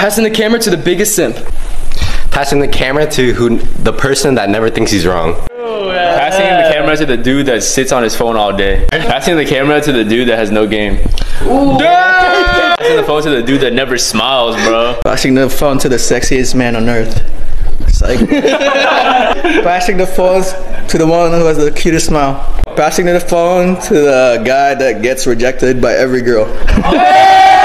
Passing the camera to the biggest simp. Passing the camera to the person that never thinks he's wrong. Passing the camera to the dude that sits on his phone all day. Passing the camera to the dude that has no game. Passing the phone to the dude that never smiles, bro. Passing the phone to the sexiest man on earth. It's like passing the phone to the one who has the cutest smile. Passing the phone to the guy that gets rejected by every girl.